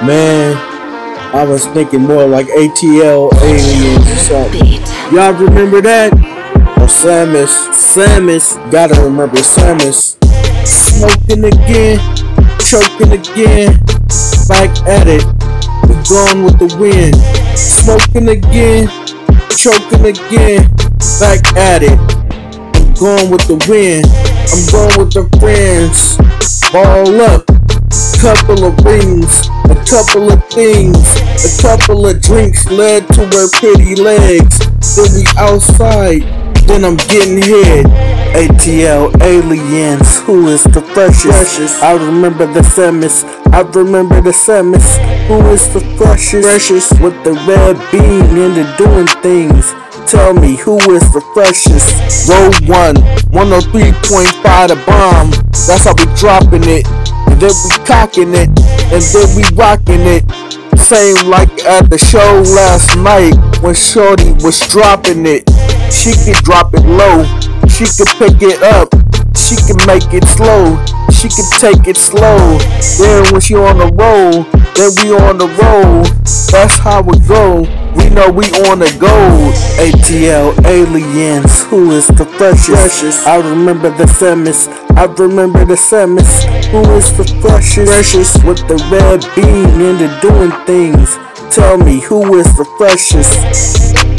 Man, I was thinking more like ATL aliens or something. Y'all remember that? Or Samus, gotta remember Samus. Smoking again, choking again, back at it. We going with the wind. Smoking again, choking again, back at it. I'm going with the wind. I'm going with the friends. Ball up. Couple of rings, a couple of things, a couple of drinks led to her pretty legs. Then we outside, then I'm getting hit. ATL aliens, who is the freshest? I remember the Samus, who is the freshest? With the red beam into doing things. Tell me, who is the freshest? Row 1, 103.5 the bomb. That's how we dropping it. And then we cocking it, and then we rocking it. Same like at the show last night when Shorty was dropping it. She could drop it low, she could pick it up, she could make it slow, she could take it slow. Then when she on the roll, then we on the roll. That's how it go. We know we on the go. ATL aliens, who is the freshest? I remember the Samus, who is the freshest? With the red beam into doing things. Tell me, who is the freshest?